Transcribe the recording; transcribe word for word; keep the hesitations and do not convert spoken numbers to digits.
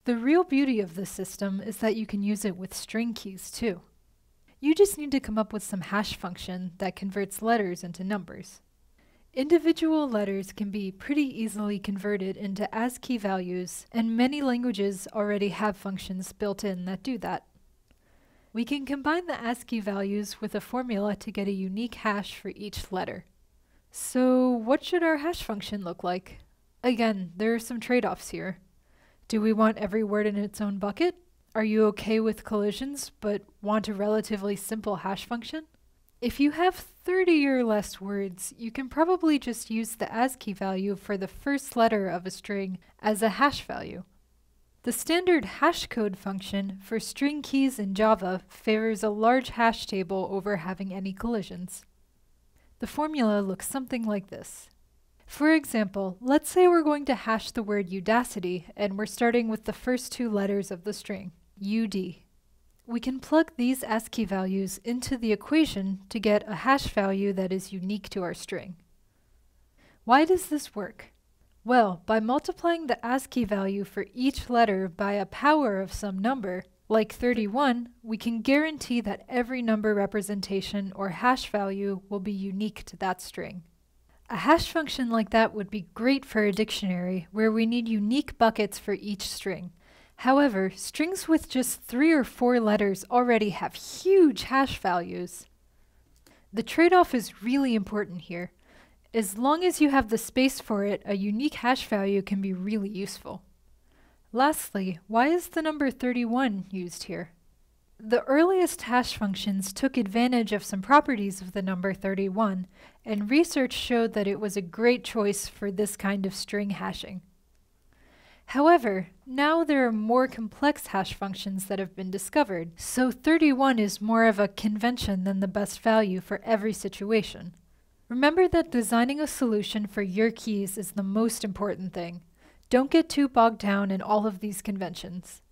The real beauty of this system is that you can use it with string keys too. You just need to come up with some hash function that converts letters into numbers. Individual letters can be pretty easily converted into ASCII values, and many languages already have functions built in that do that. We can combine the ASCII values with a formula to get a unique hash for each letter. So what should our hash function look like? Again, there are some trade-offs here. Do we want every word in its own bucket? Are you okay with collisions but want a relatively simple hash function? If you have thirty or less words, you can probably just use the ASCII value for the first letter of a string as a hash value. The standard hashcode function for string keys in Java favors a large hash table over having any collisions. The formula looks something like this. For example, let's say we're going to hash the word Udacity and we're starting with the first two letters of the string, U D. We can plug these ASCII values into the equation to get a hash value that is unique to our string. Why does this work? Well, by multiplying the ASCII value for each letter by a power of some number, like thirty-one, we can guarantee that every number representation or hash value will be unique to that string. A hash function like that would be great for a dictionary where we need unique buckets for each string. However, strings with just three or four letters already have huge hash values. The trade-off is really important here. As long as you have the space for it, a unique hash value can be really useful. Lastly, why is the number thirty-one used here? The earliest hash functions took advantage of some properties of the number thirty-one, and research showed that it was a great choice for this kind of string hashing. However, now there are more complex hash functions that have been discovered, so thirty-one is more of a convention than the best value for every situation. Remember that designing a solution for your keys is the most important thing. Don't get too bogged down in all of these conventions.